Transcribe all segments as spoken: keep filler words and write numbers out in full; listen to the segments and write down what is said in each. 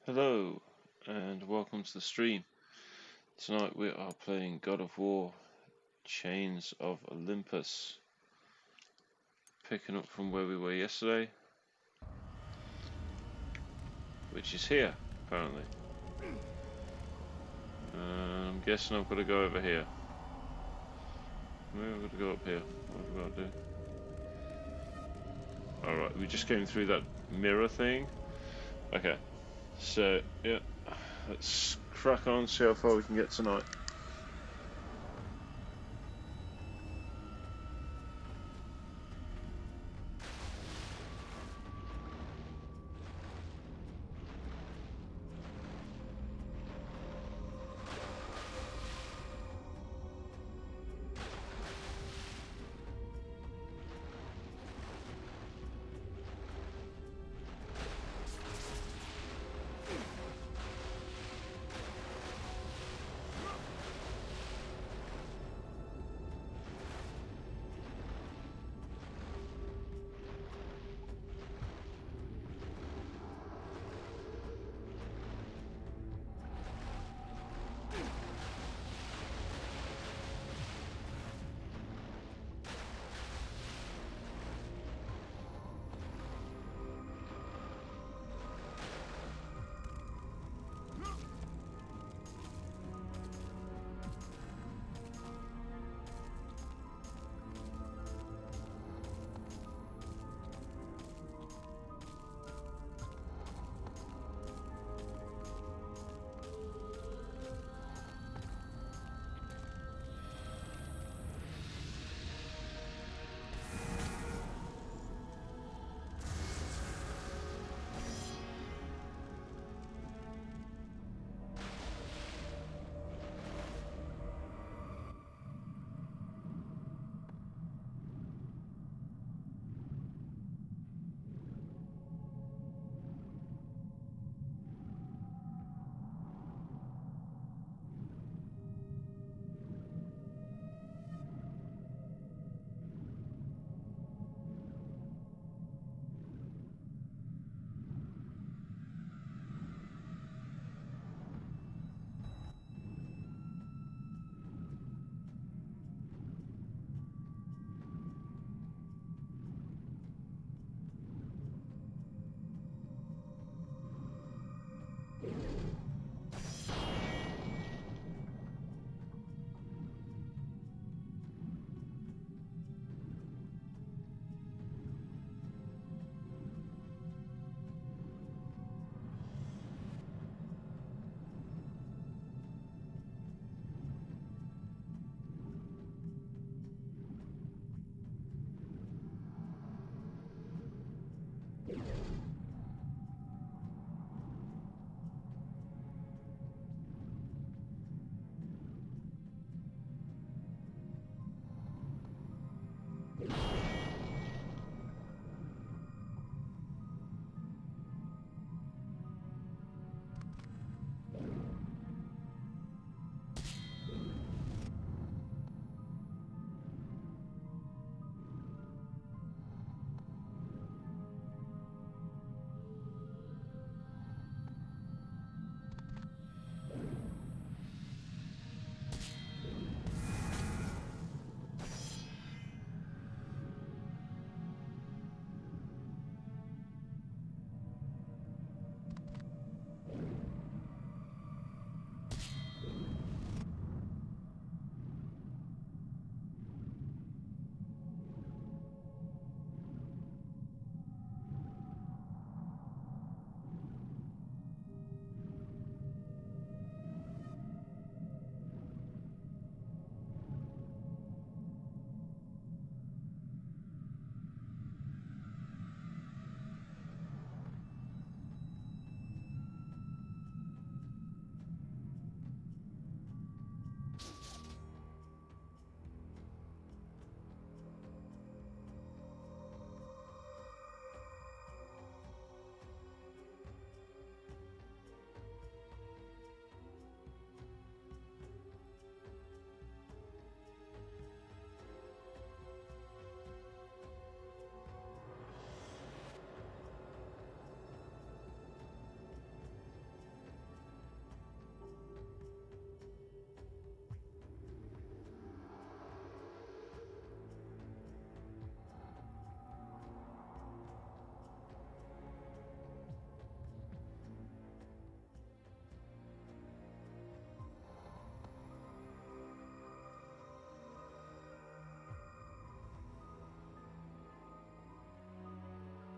Hello and welcome to the stream. Tonight we are playing God of War Chains of Olympus. Picking up from where we were yesterday, which is here, apparently. Uh, I'm guessing I've got to go over here. Maybe I've got to go up here. What have I got to do? Alright, we just came through that mirror thing. Okay, so yeah, let's crack on, see how far we can get tonight.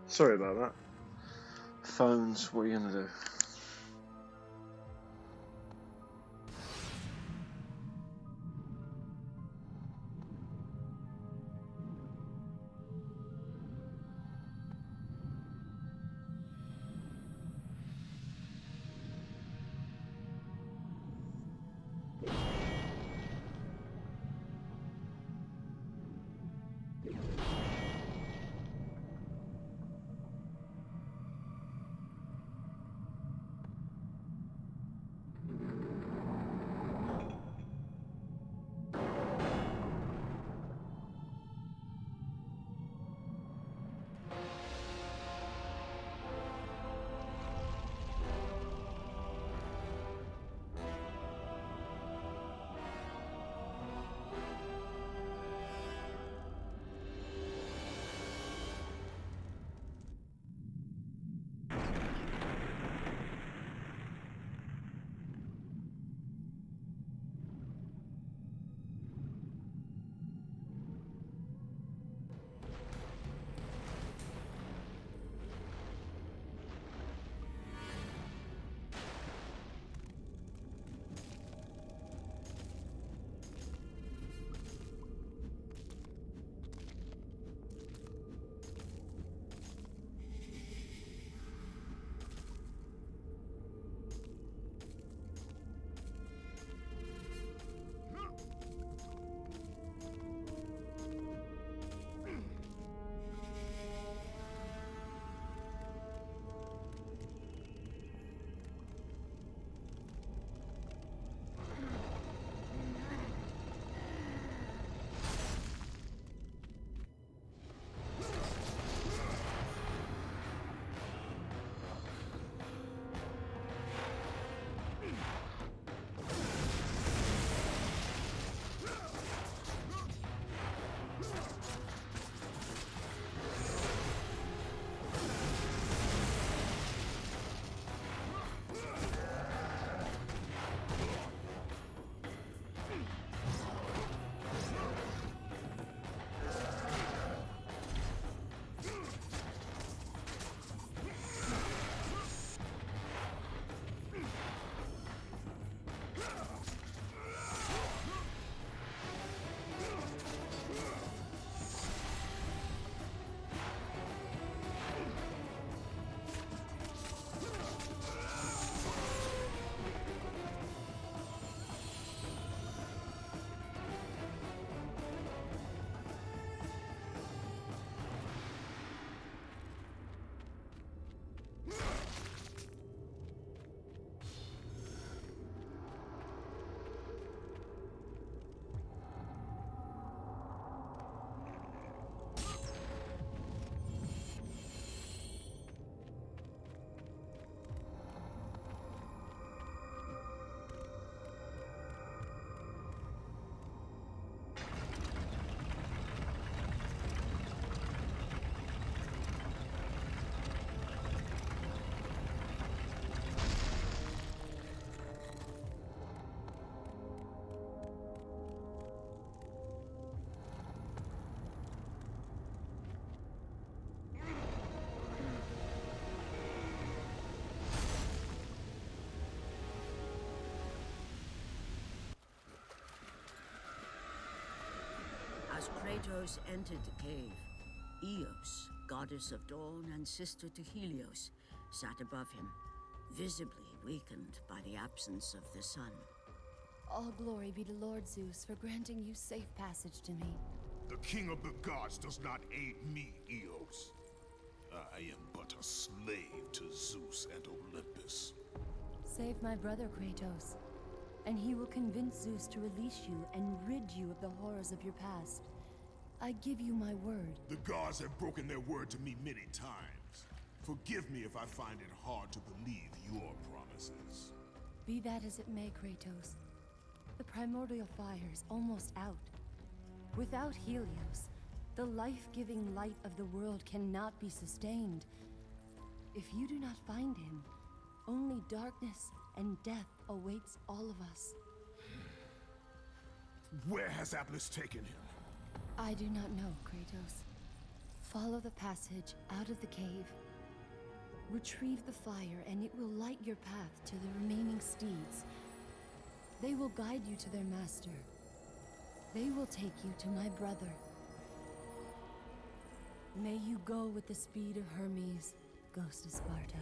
Sorry about that. Phones, what are you gonna do? As Kratos entered the cave, Eos, goddess of dawn and sister to Helios, sat above him, visibly weakened by the absence of the sun. All glory be to Lord Zeus for granting you safe passage to me. The king of the gods does not aid me, Eos. I am but a slave to Zeus and Olympus. Save my brother Kratos, and he will convince Zeus to release you and rid you of the horrors of your past. I give you my word. The gods have broken their word to me many times. Forgive me if I find it hard to believe your promises. Be that as it may, Kratos. The primordial fire is almost out. Without Helios, the life-giving light of the world cannot be sustained. If you do not find him, only darkness and death awaits all of us. Where has Atlas taken him? I do not know, Kratos. Follow the passage out of the cave. Retrieve the fire, and it will light your path to the remaining steeds. They will guide you to their master. They will take you to my brother. May you go with the speed of Hermes, Ghost of Sparta.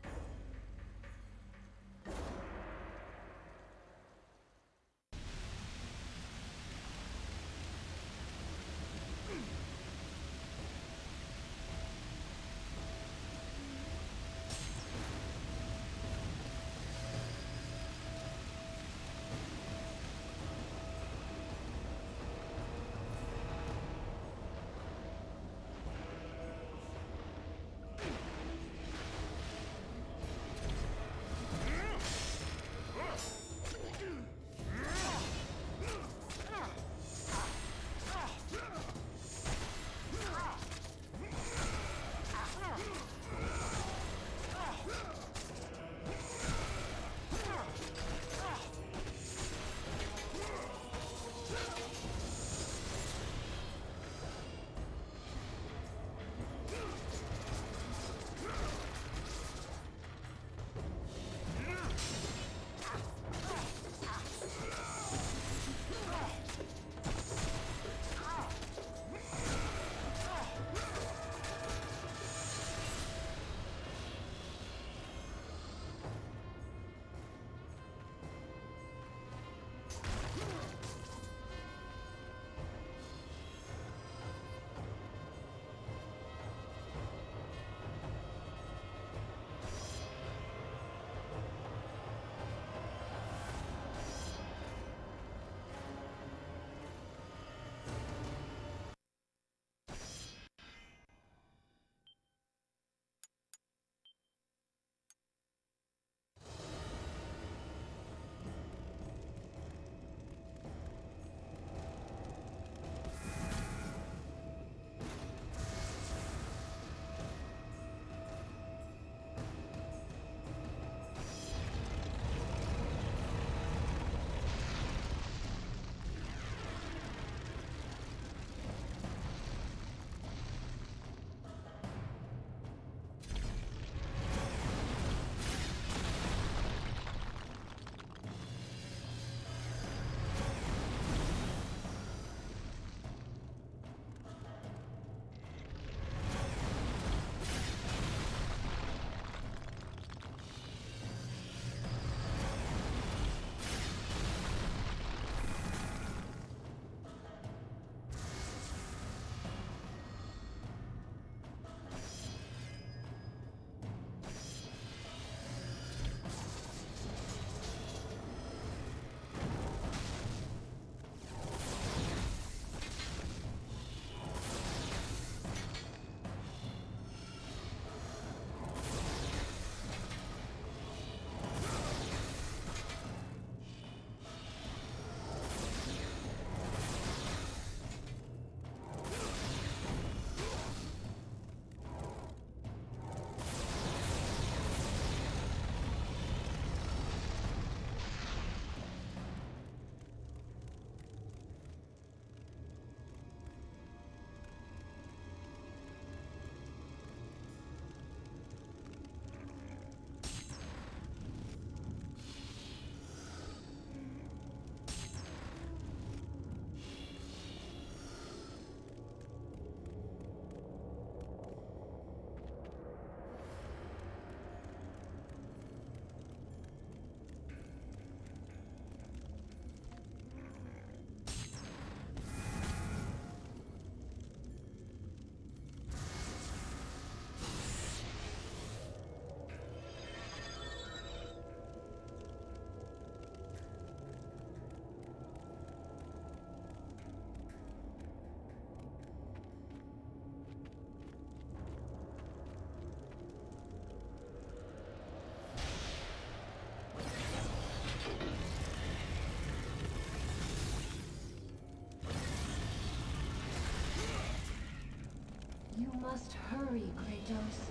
You must hurry, Kratos.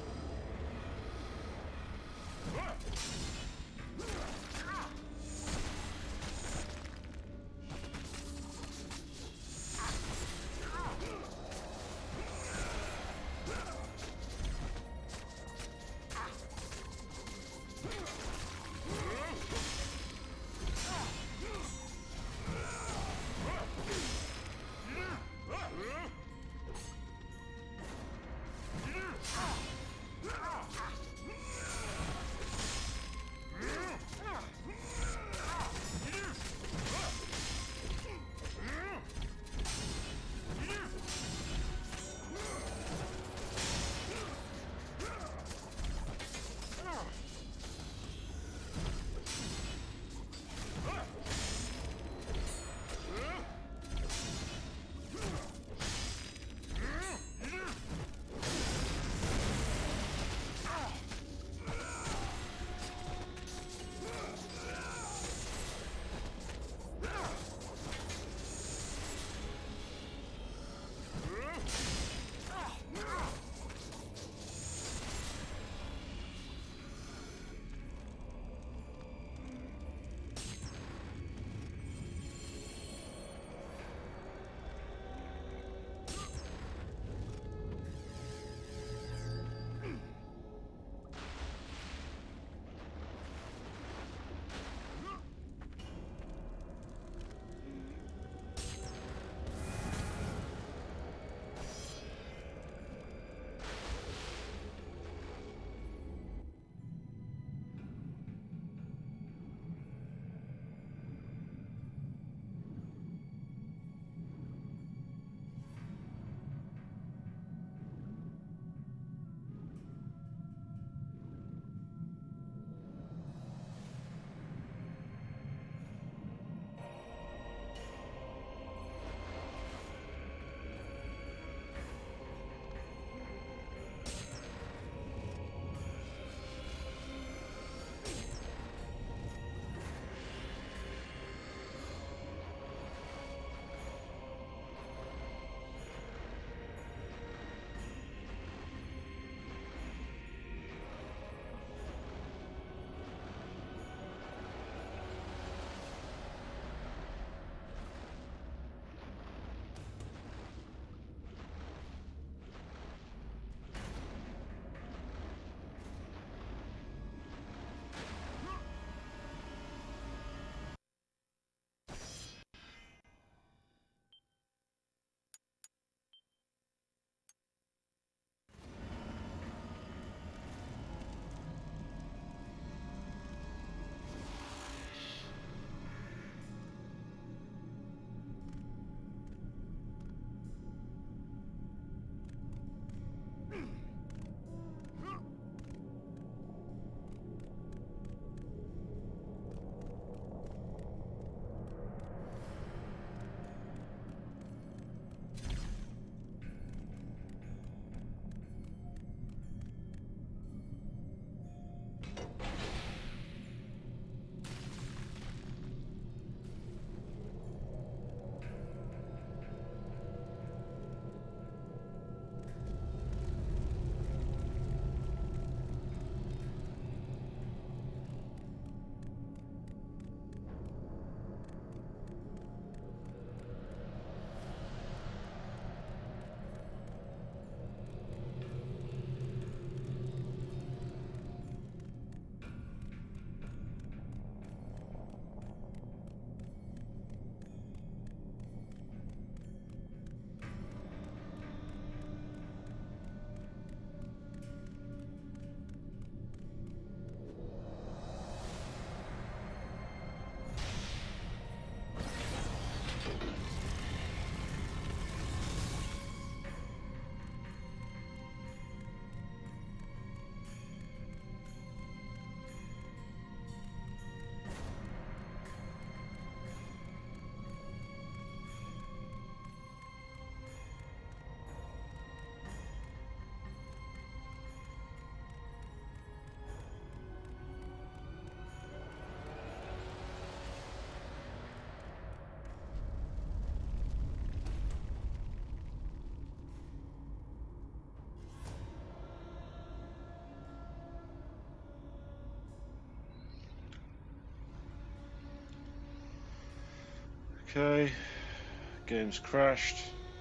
Okay, game's crashed.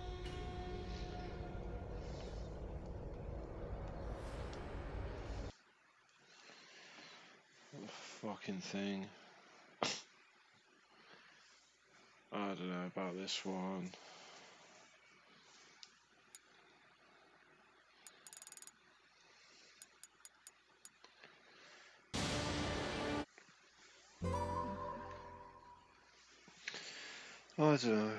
Fucking thing. I don't know about this one. I don't know.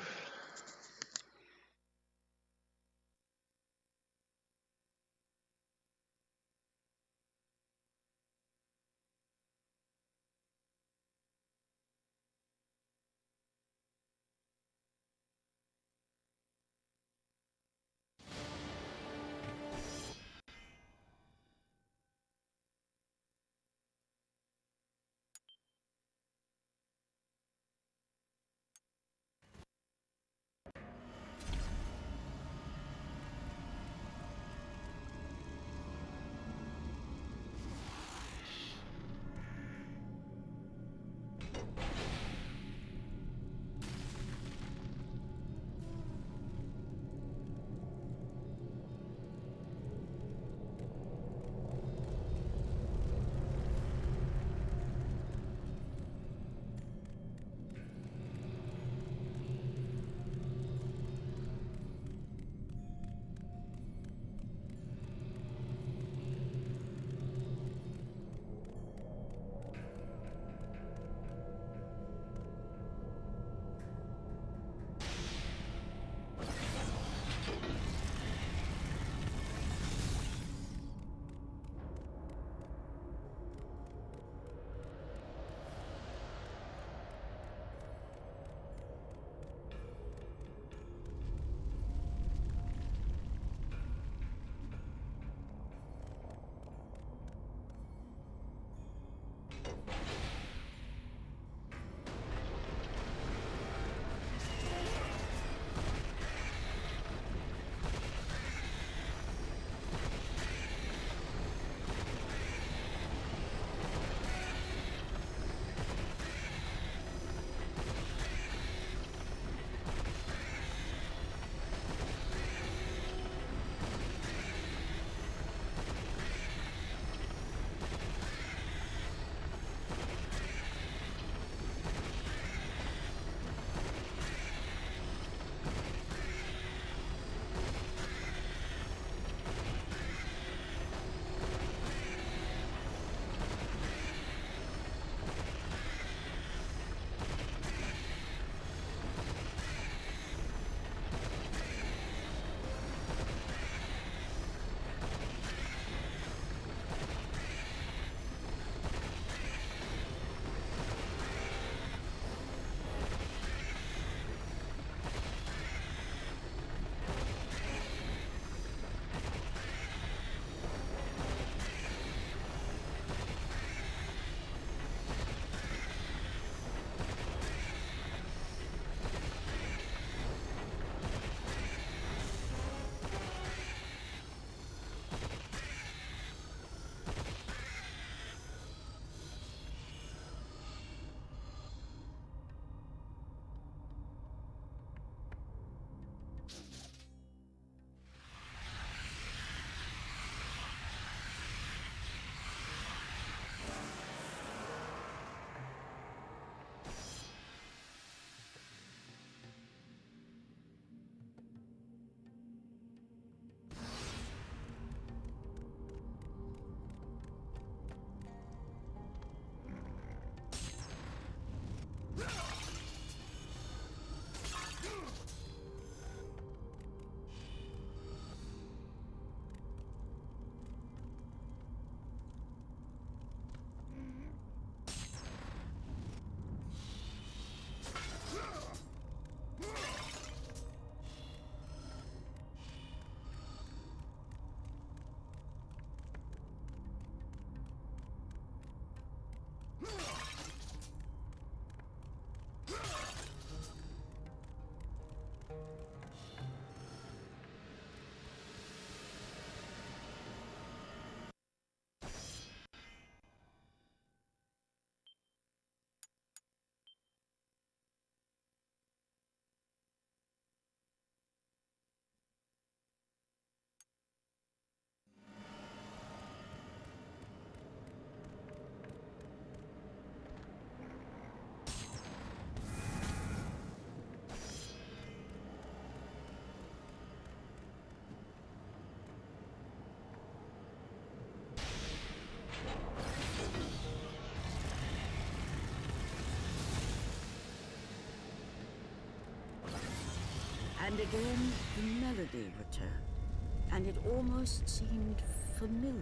And again, the melody returned, and it almost seemed familiar.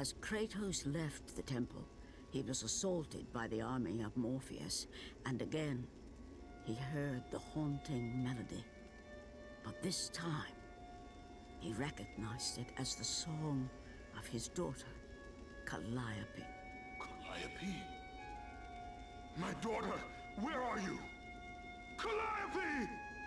As Kratos left the temple, he was assaulted by the army of Morpheus, and again, he heard the haunting melody. But this time, he recognized it as the song of his daughter, Calliope. Calliope? My daughter, where are you? Calliope!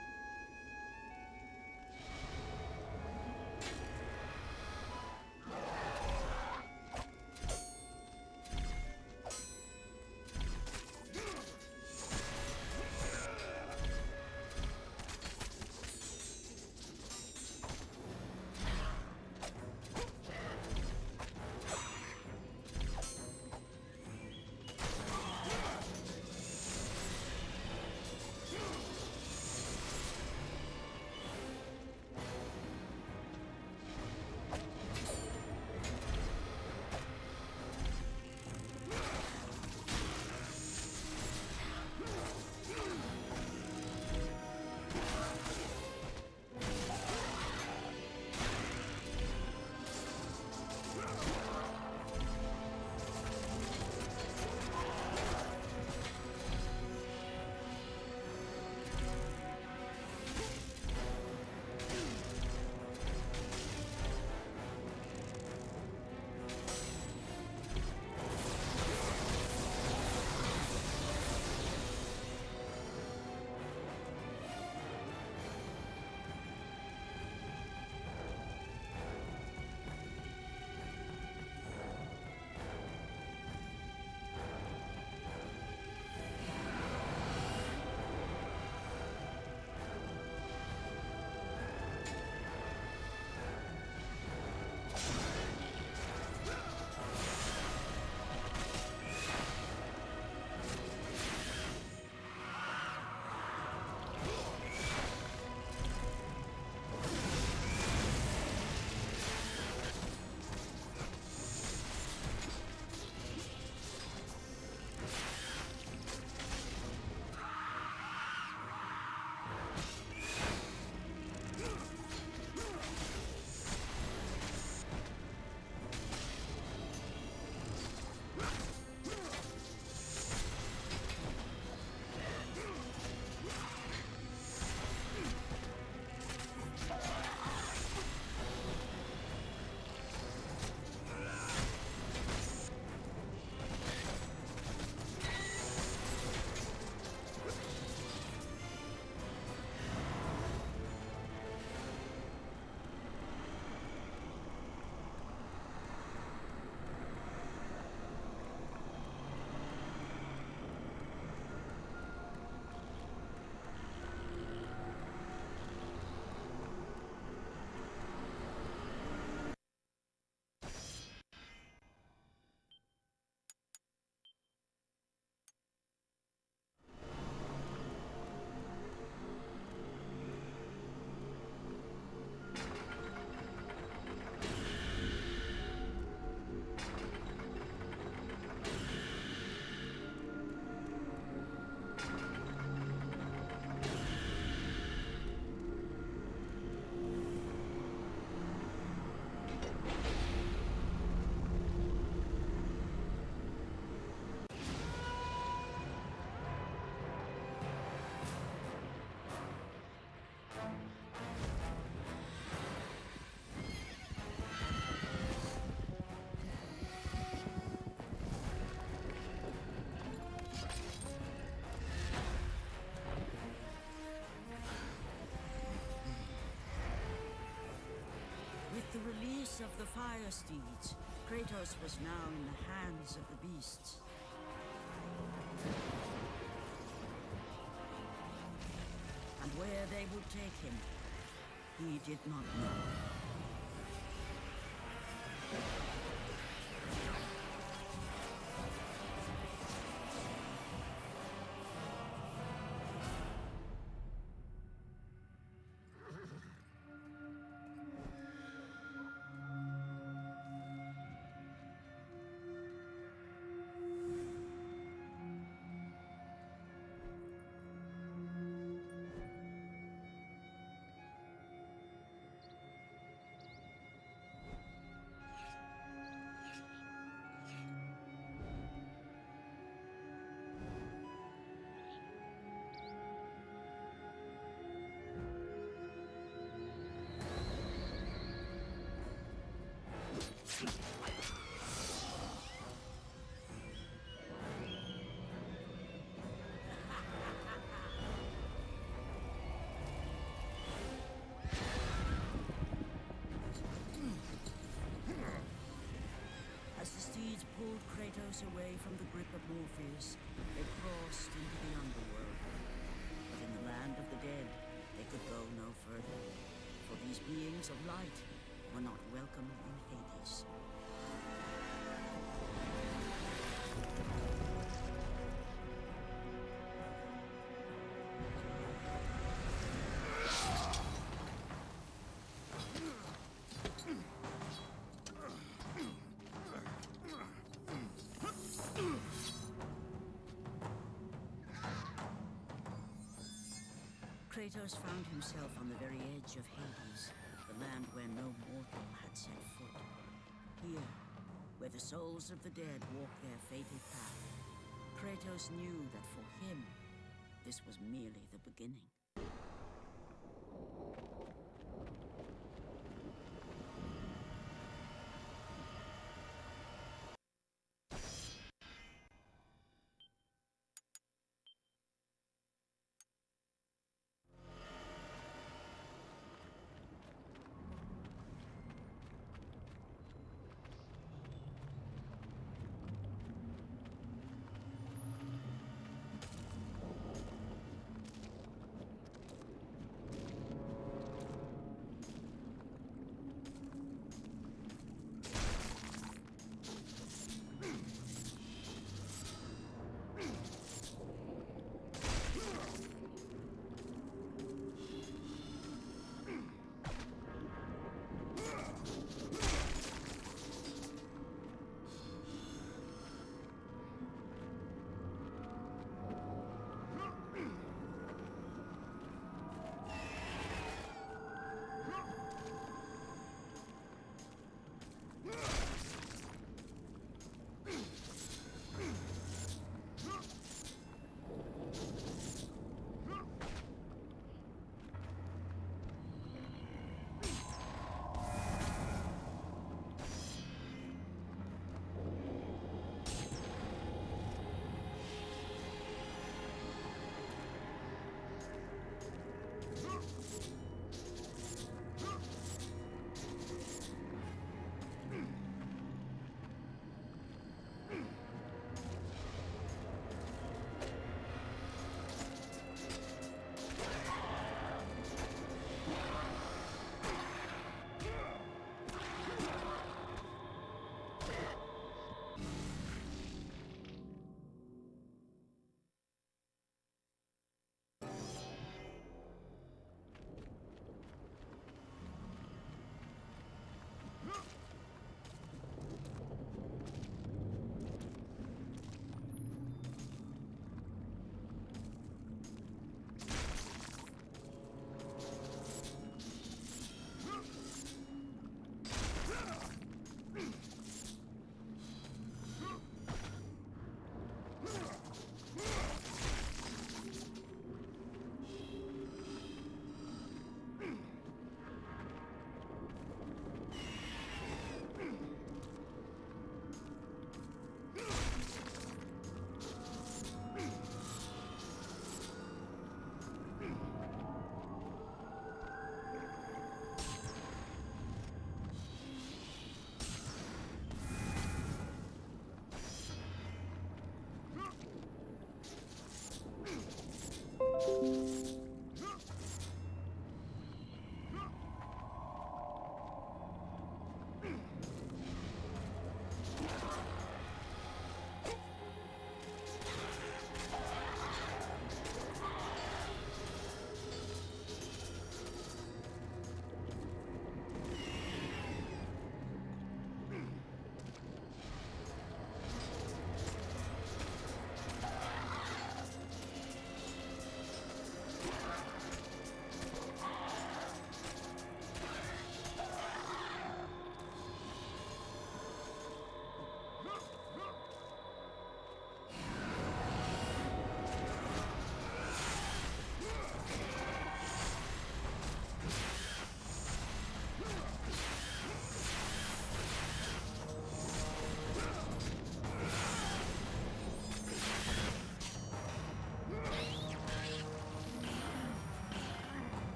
With the release of the Fire Steeds, Kratos was now in the hands of the beasts. And where they would take him, he did not know. Kratos away from the grip of Morpheus, they crossed into the underworld. But in the land of the dead, they could go no further, for these beings of light were not welcome in Hades. Kratos found himself on the very edge of Hades, the land where no mortal had set foot. Here, where the souls of the dead walk their fated path, Kratos knew that for him, this was merely the beginning.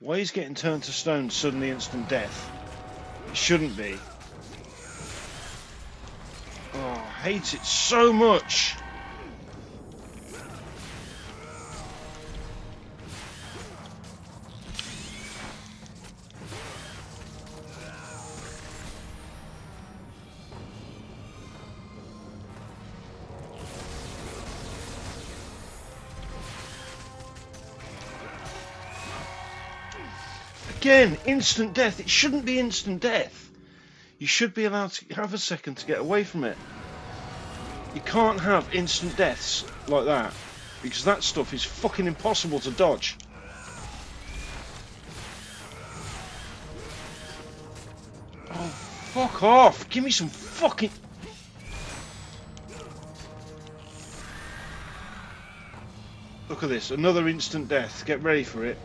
Why is getting turned to stone suddenly instant death? It shouldn't be. Oh, I hate it so much. Again, instant death. It shouldn't be instant death. You should be allowed to have a second to get away from it. You can't have instant deaths like that, because that stuff is fucking impossible to dodge. Oh, fuck off. Give me some fucking... Look at this. Another instant death. Get ready for it.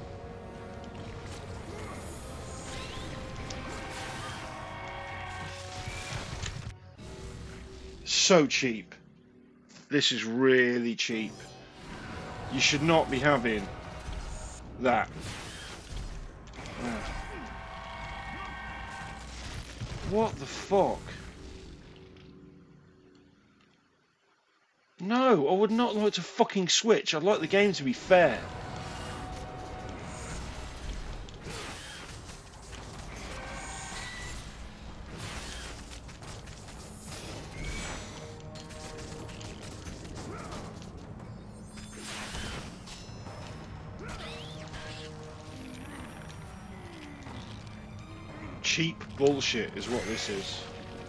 So cheap. This is really cheap. You should not be having that. What the fuck? No, I would not like to fucking switch. I'd like the game to be fair. Cheap bullshit is what this is.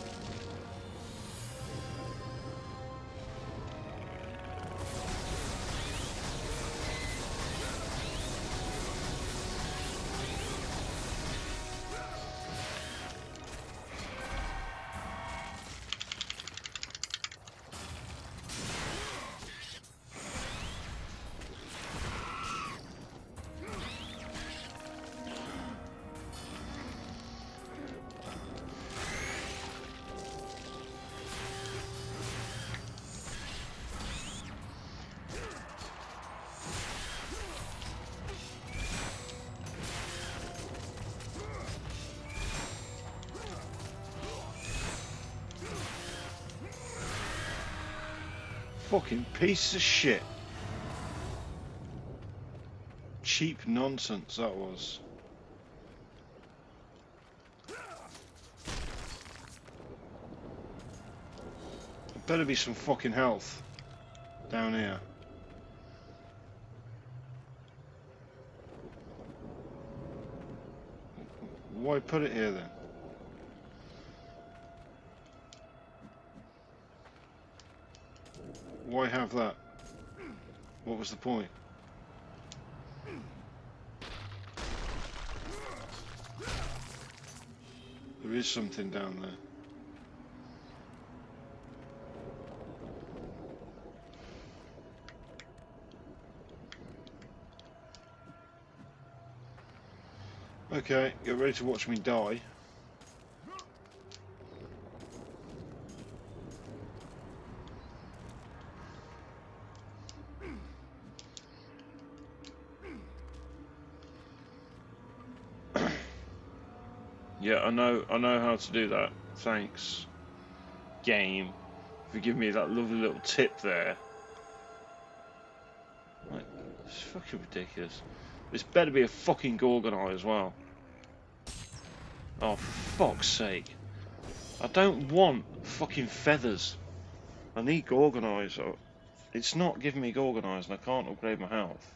Fucking piece of shit. Cheap nonsense that was. Better be some fucking health down here. Why put it here then? Why have that? What was the point? There is something down there. Okay, get ready to watch me die. Yeah, I know, I know how to do that. Thanks, game, for giving me that lovely little tip there. Like, it's fucking ridiculous. This better be a fucking Gorgon Eye as well. Oh, for fuck's sake. I don't want fucking feathers. I need Gorgon Eyes. It's not giving me Gorgon Eyes and I can't upgrade my health.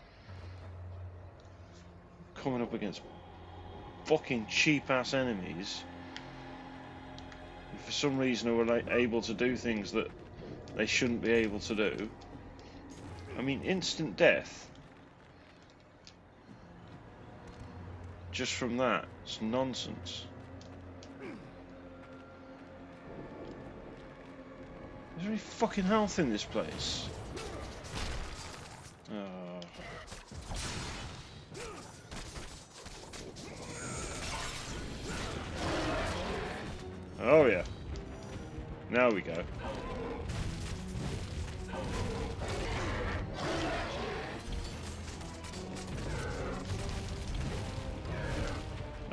Coming up against fucking cheap ass enemies and for some reason are like able to do things that they shouldn't be able to do. I mean, instant death just from that, it's nonsense. Is there any fucking health in this place? Oh. Oh yeah. Now we go.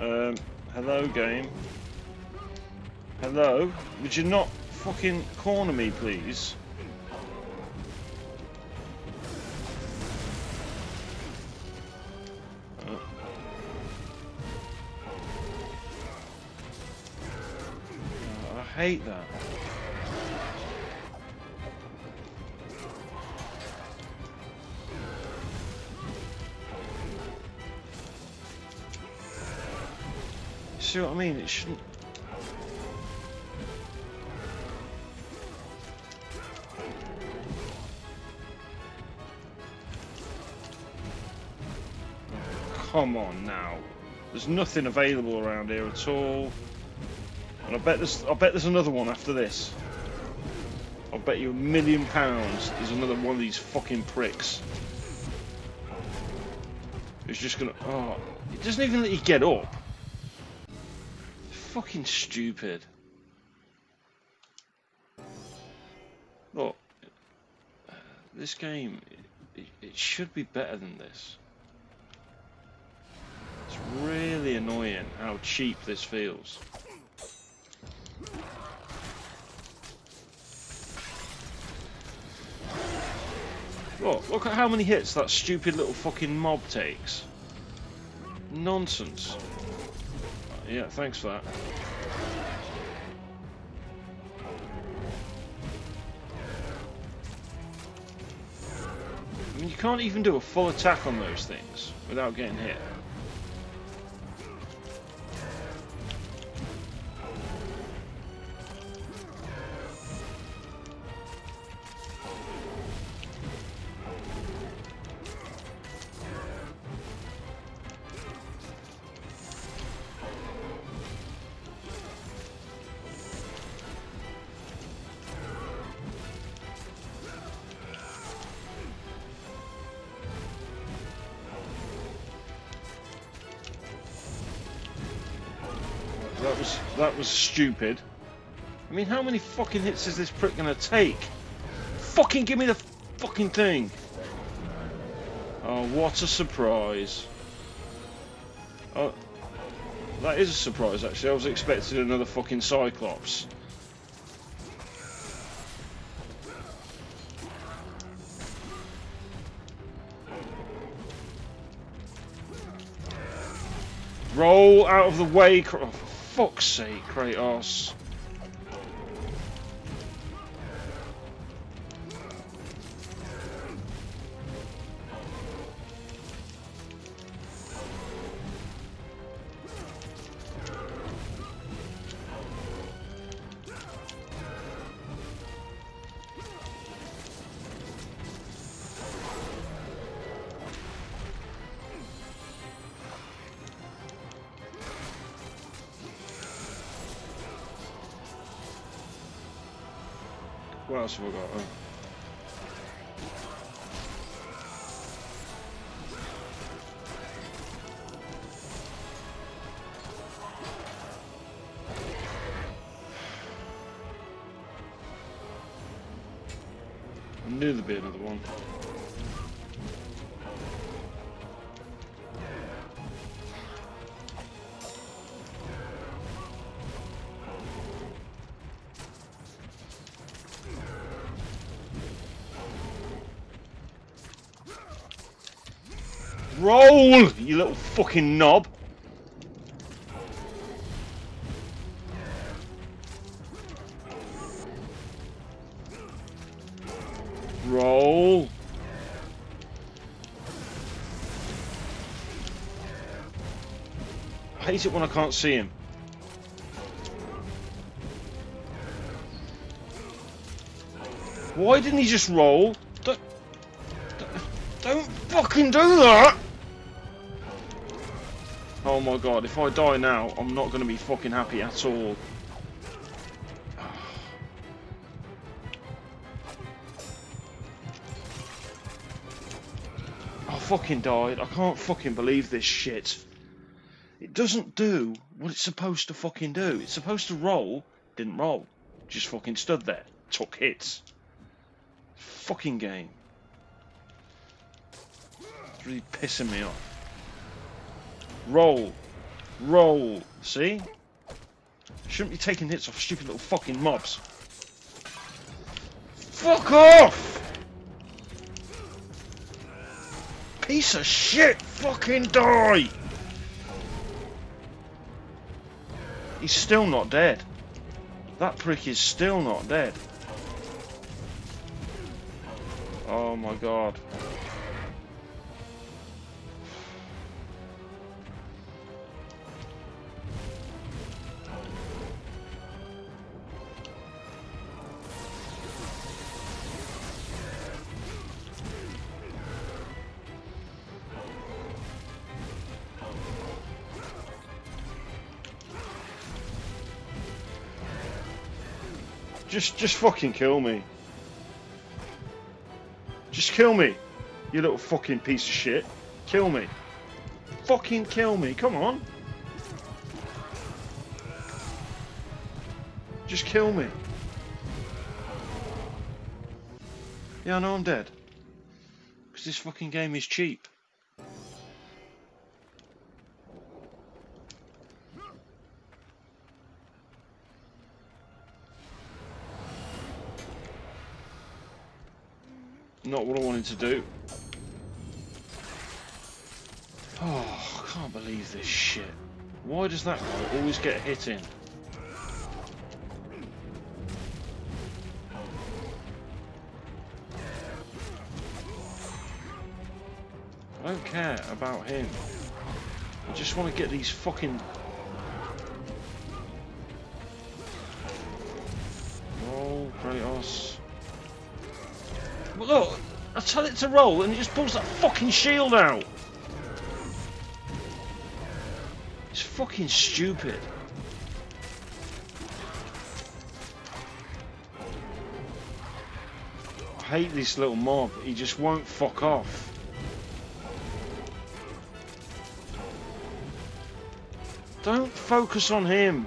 Um, hello, game. Hello? Would you not fucking corner me, please? Uh. Oh, I hate that. See what I mean? It shouldn't. Come on now. There's nothing available around here at all. And I bet there's I bet there's another one after this. I'll bet you a million pounds there's another one of these fucking pricks. Who's just gonna oh it doesn't even let you get up. Fucking stupid. Look, this game it, it should be better than this. It's really annoying how cheap this feels. Look, look at how many hits that stupid little fucking mob takes. Nonsense. Yeah, thanks for that. I mean, you can't even do a full attack on those things without getting hit. That was that was stupid. I mean, how many fucking hits is this prick gonna take? Fucking give me the fucking thing. Oh, what a surprise. Oh, that is a surprise actually. I was expecting another fucking Cyclops. Roll out of the way, oh, for fuck's sake, Kratos. What else have I got? Oh. I knew there'd be another one. Roll, you little fucking knob. Roll. I hate it when I can't see him. Why didn't he just roll? Don't, don't fucking do that! Oh my god, if I die now, I'm not going to be fucking happy at all. I fucking died. I can't fucking believe this shit. It doesn't do what it's supposed to fucking do. It's supposed to roll, didn't roll. Just fucking stood there, took hits. Fucking game. It's really pissing me off. Roll. Roll. See? Shouldn't be taking hits off stupid little fucking mobs. Fuck off! Piece of shit! Fucking die! He's still not dead. That prick is still not dead. Oh my god. Just, just fucking kill me. Just kill me, you little fucking piece of shit. Kill me. Fucking kill me, come on. Just kill me. Yeah, I know I'm dead. Because this fucking game is cheap. Not what I wanted to do. Oh, I can't believe this shit. Why does that guy always get hit in? I don't care about him. I just want to get these fucking... Roll, Kratos. Look, I tell it to roll and it just pulls that fucking shield out. It's fucking stupid. I hate this little mob. He just won't fuck off. Don't focus on him.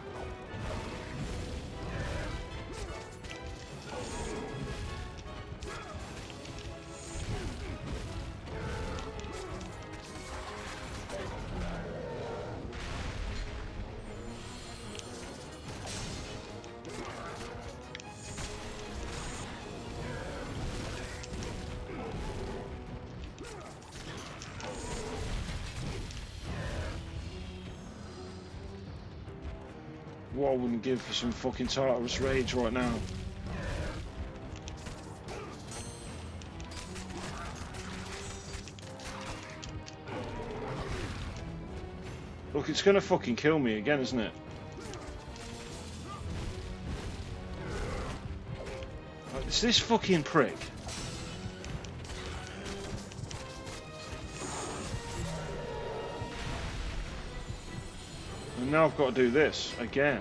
What I wouldn't give for some fucking Tartarus rage right now. Look, it's gonna fucking kill me again, isn't it? It's this fucking prick. And now I've got to do this again.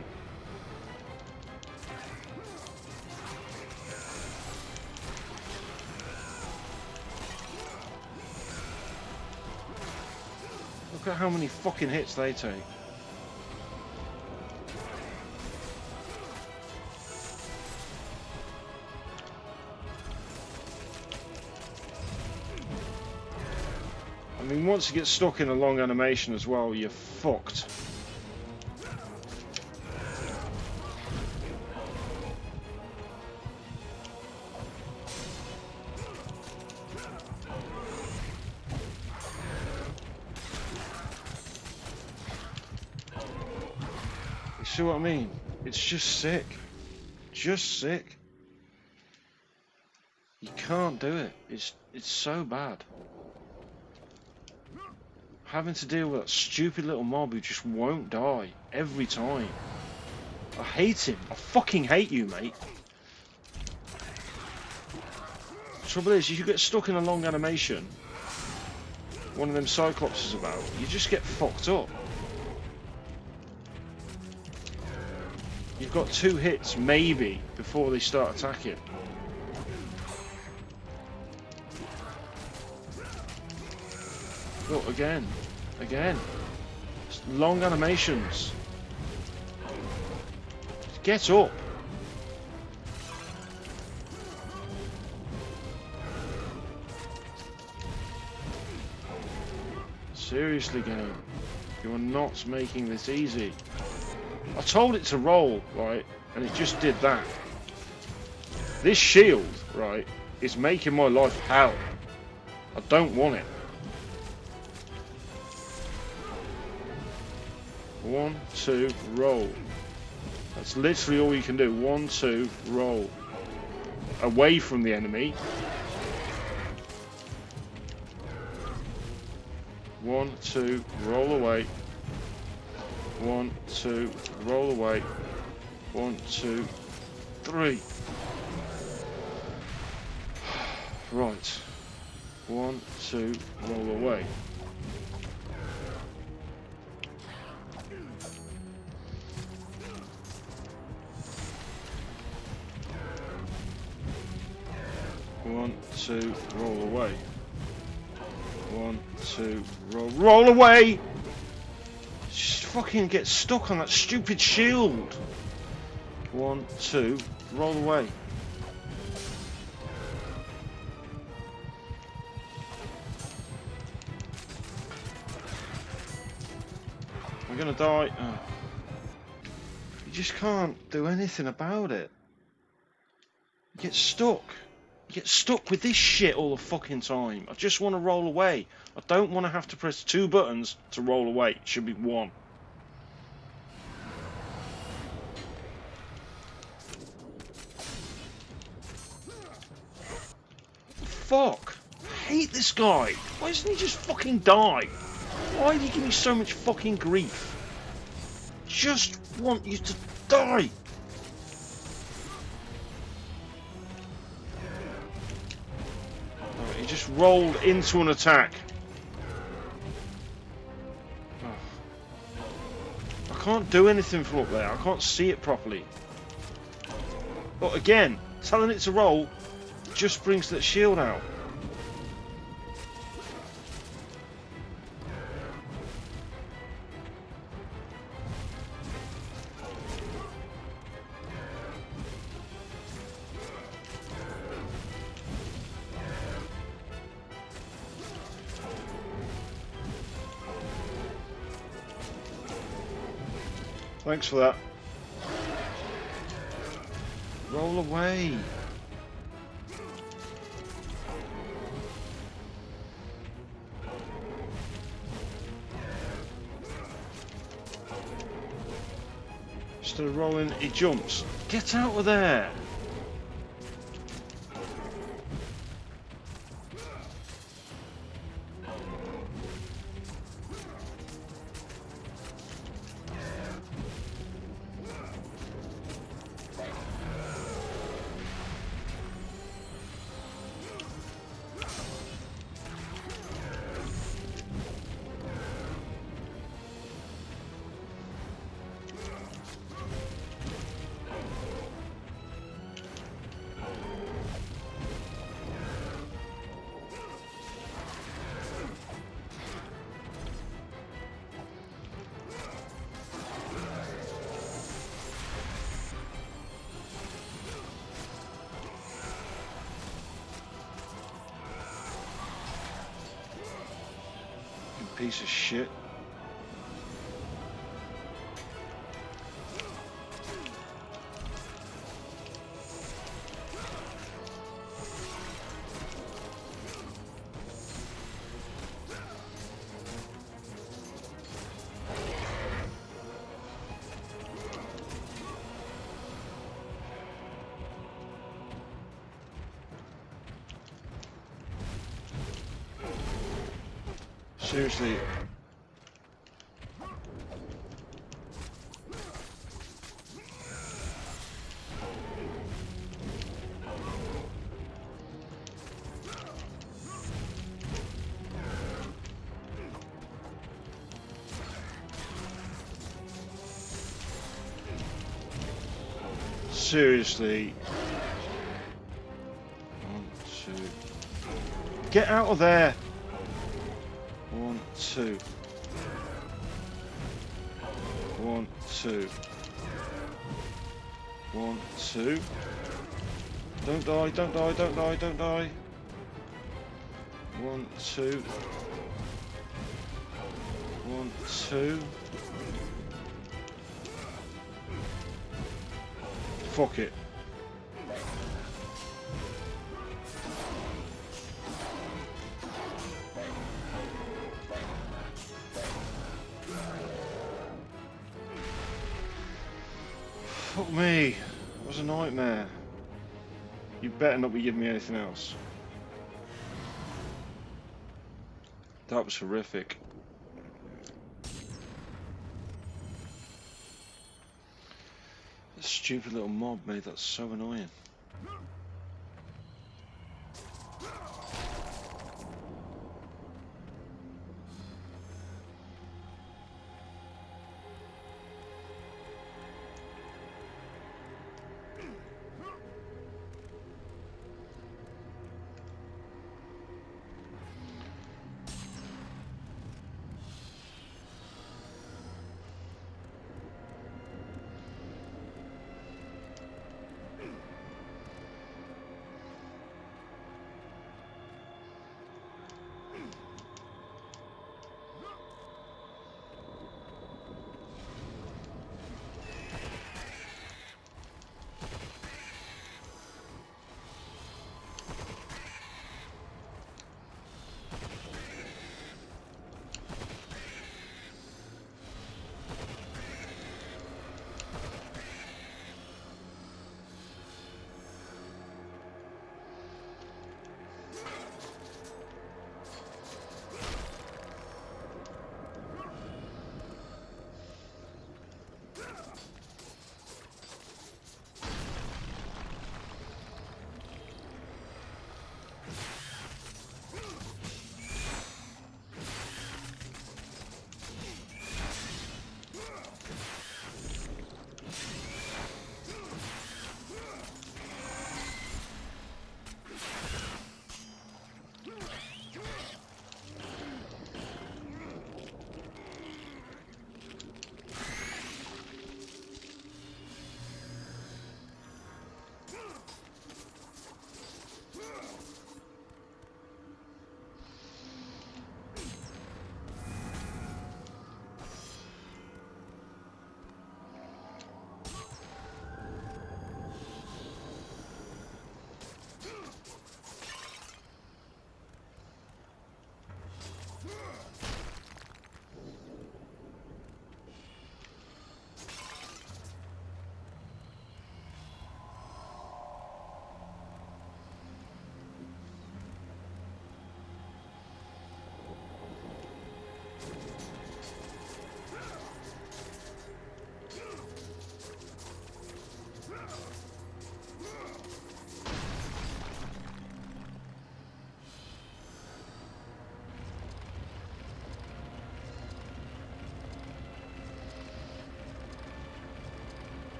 Look at how many fucking hits they take. I mean, once you get stuck in a long animation as well, you're fucked. See what I mean? It's just sick. Just sick. You can't do it. It's it's so bad. Having to deal with that stupid little mob who just won't die every time. I hate him. I fucking hate you, mate. The trouble is, if you get stuck in a long animation, one of them Cyclops is about, you just get fucked up. You've got two hits, maybe, before they start attacking. Look, again. Again. It's long animations. Get up. Seriously, game. You are not making this easy. I told it to roll, right? And it just did that. This shield, right, is making my life hell. I don't want it. One, two, roll. That's literally all you can do. One, two, roll. Away from the enemy. One, two, roll away. One, two, roll away. One, two, three. Right. One, two, roll away. One, two, roll away. One, two, roll, roll away! Just fucking get stuck on that stupid shield. One, two, roll away. I'm gonna die. Oh. You just can't do anything about it. You get stuck. You get stuck with this shit all the fucking time. I just want to roll away. I don't want to have to press two buttons to roll away. It should be one. Fuck. I hate this guy. Why doesn't he just fucking die? Why do you give me so much fucking grief? Just want you to die. He just rolled into an attack. Oh. I can't do anything from up there. I can't see it properly. But again, telling it to roll just brings that shield out. Thanks for that. Roll away. Instead of rolling, he jumps. Get out of there. Piece of shit. Seriously. Seriously. One, two. Get out of there. One, two. One, two. One, two. Don't die, don't die, don't die, don't die. One, two. One, two. Fuck it. Fuck me. That was a nightmare. You better not be giving me anything else. That was horrific. That stupid little mob made that so annoying.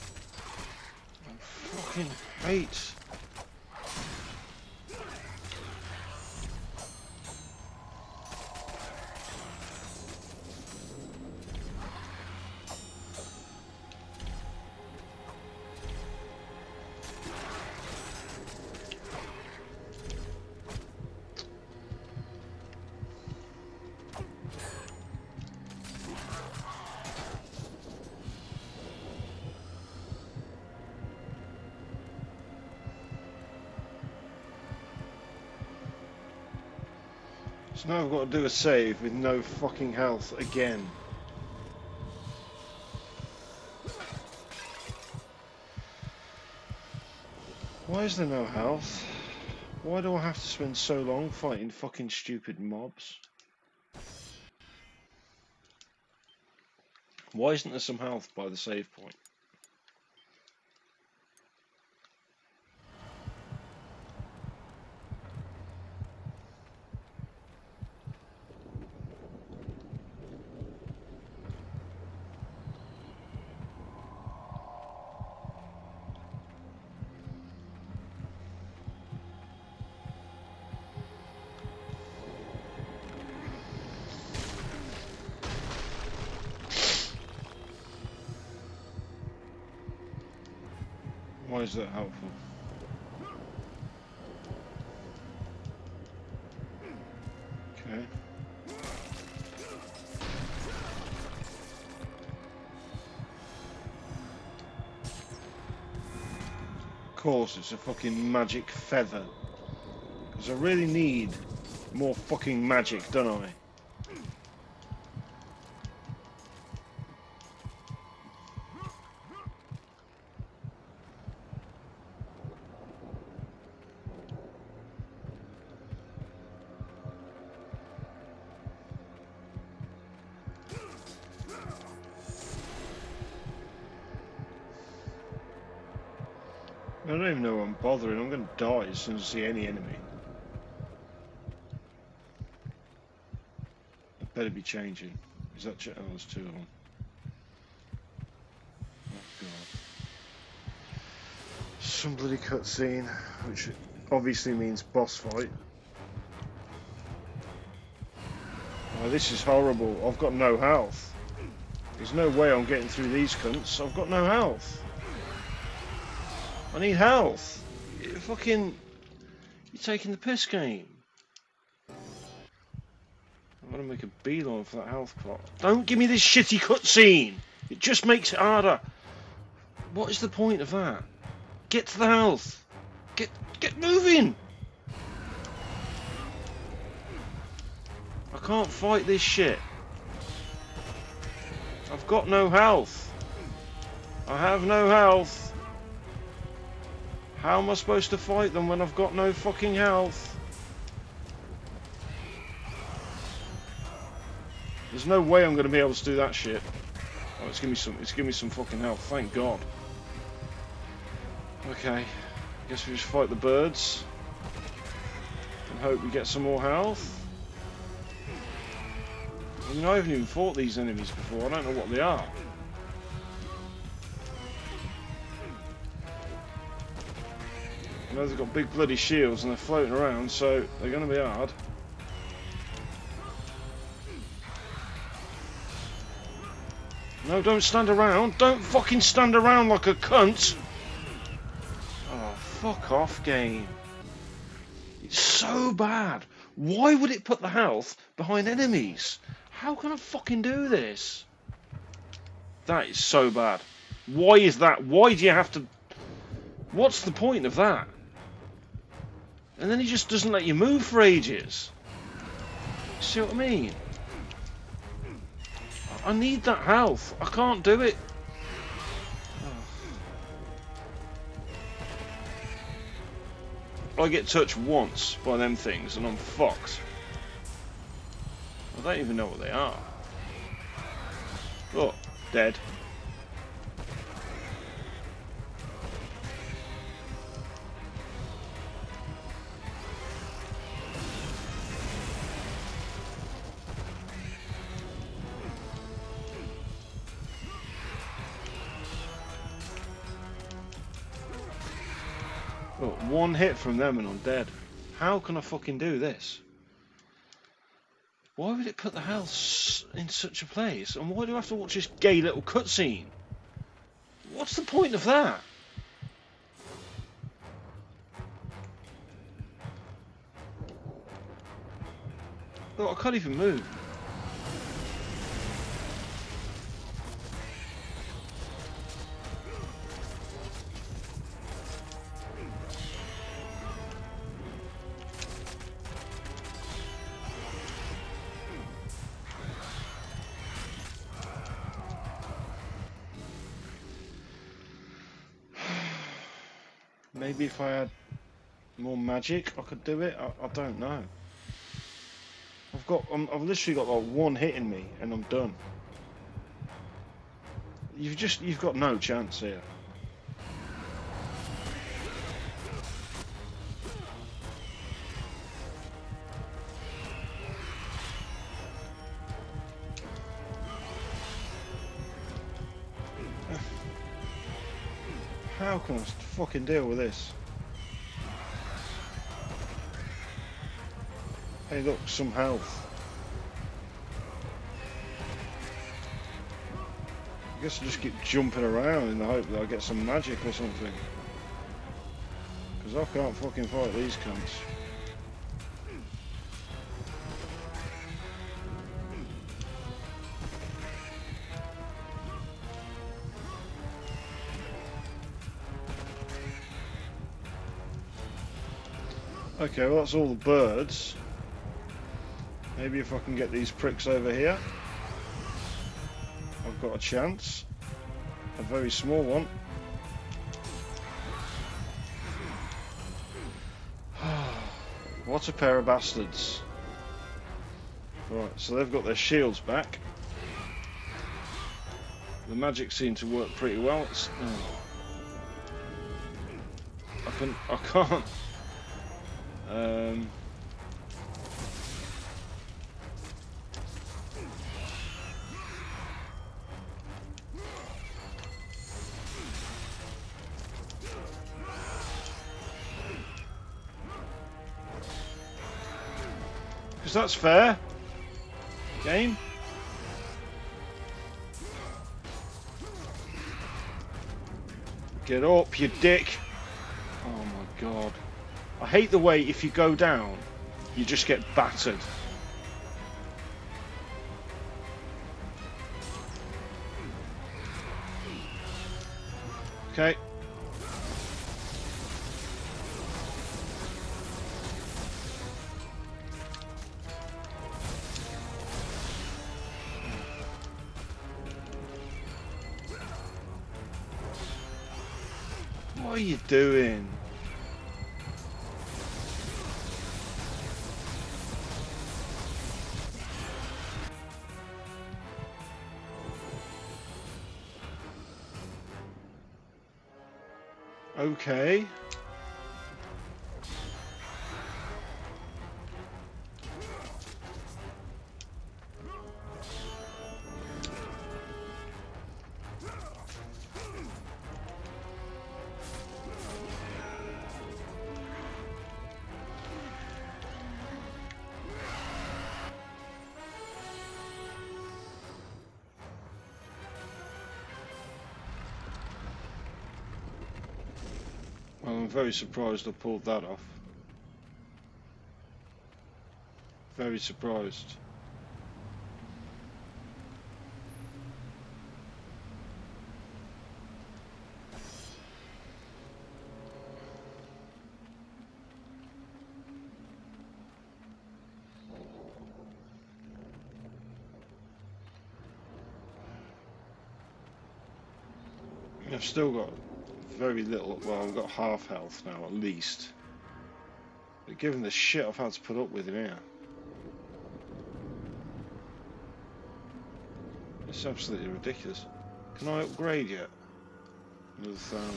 Fucking hate So now I've got to do a save with no fucking health again. Why is there no health? Why do I have to spend so long fighting fucking stupid mobs? Why isn't there some health by the save point? Why is that helpful? Okay. Of course, it's a fucking magic feather. Because I really need more fucking magic, don't I? I don't even know why I'm bothering. I'm going to die as soon as I see any enemy. I better be changing. Is that... Ch oh, there's two of them. Oh, God. Some bloody cutscene, which obviously means boss fight. Oh, this is horrible. I've got no health. There's no way I'm getting through these cunts. I've got no health. I need health. You're fucking... You're taking the piss game. I'm gonna make a beeline for that health pot. Don't give me this shitty cutscene. It just makes it harder. What is the point of that? Get to the health. Get get moving. I can't fight this shit. I've got no health. I have no health. How am I supposed to fight them when I've got no fucking health? There's no way I'm going to be able to do that shit. Oh, it's give me some. It's give me some fucking health. Thank God. Okay, guess we just fight the birds and hope we get some more health. I mean, I haven't even fought these enemies before. I don't know what they are. I know they've got big bloody shields and they're floating around, so they're going to be hard. No, don't stand around. Don't fucking stand around like a cunt. Oh, fuck off, game. It's so bad. Why would it put the health behind enemies? How can I fucking do this? That is so bad. Why is that? Why do you have to... What's the point of that? And then he just doesn't let you move for ages. See what I mean? I need that health. I can't do it. I get touched once by them things and I'm fucked. I don't even know what they are. Oh, dead. Look, one hit from them and I'm dead. How can I fucking do this? Why would it put the health in such a place? And why do I have to watch this gay little cutscene? What's the point of that? Look, I can't even move. Maybe if I had more magic, I could do it. I, I don't know. I've got, I'm, I've literally got like one hit in me, and I'm done. You've just, you've got no chance here. How can I fucking deal with this? Hey, look, some health. I guess I just keep jumping around in the hope that I get some magic or something. Because I can't fucking fight these cunts. Okay, well that's all the birds. Maybe if I can get these pricks over here, I've got a chance. A very small one. What a pair of bastards. Right, so they've got their shields back. The magic seemed to work pretty well. It's, oh. I can, I can't. Um, Because that's fair. Game. Get up, you dick. Oh my god. I hate the way if you go down, you just get battered. Okay. What are you doing? Okay. I'm very surprised I pulled that off. Very surprised. I've still got very little, well I've got half health now at least. But given the shit I've had to put up with in here, it's absolutely ridiculous. Can I upgrade yet? Another thousand.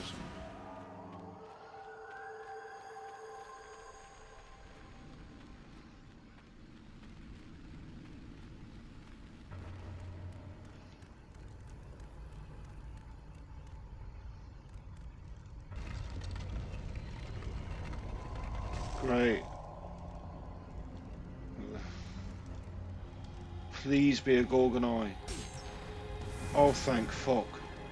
Great. Please be a Gorgonite. Oh, thank fuck.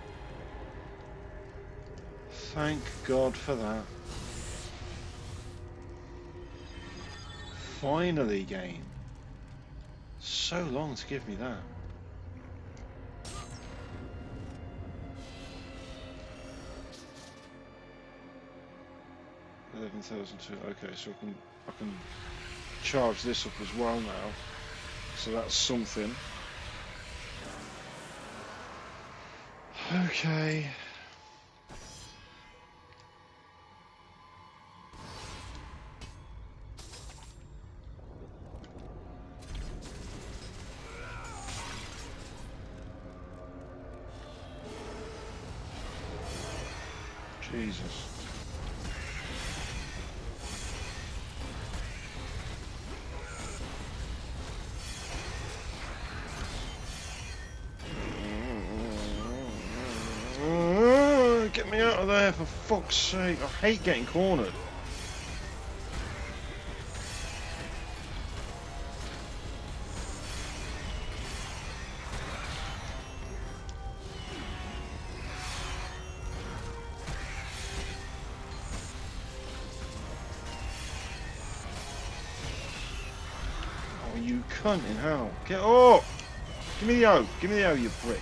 Thank God for that. Finally, game. So long to give me that. eleven thousand two. Okay, so I can I can charge this up as well now. So that's something. Okay. Jesus. Get me out of there, for fuck's sake. I hate getting cornered. Oh, you cunt in hell. Get up! Give me the O. Give me the O, you prick.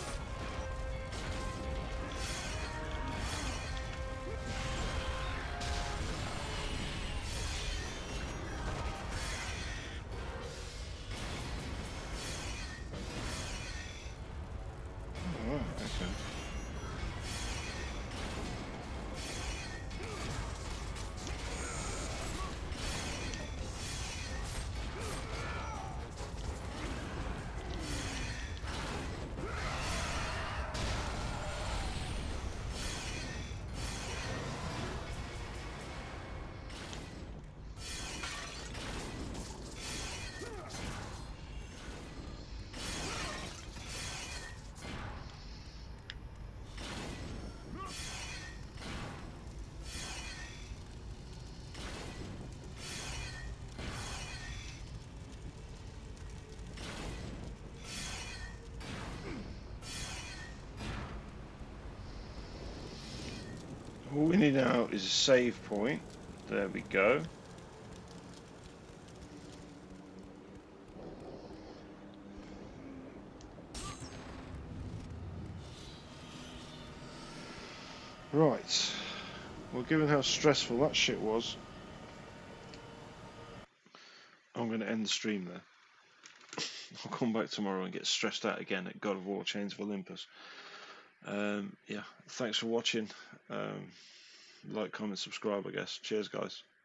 All we need now is a save point. There we go. Right. Well, given how stressful that shit was, I'm going to end the stream there. I'll come back tomorrow and get stressed out again at God of War Chains of Olympus. Um, yeah, thanks for watching. Um, like, comment, subscribe, I guess. Cheers, guys.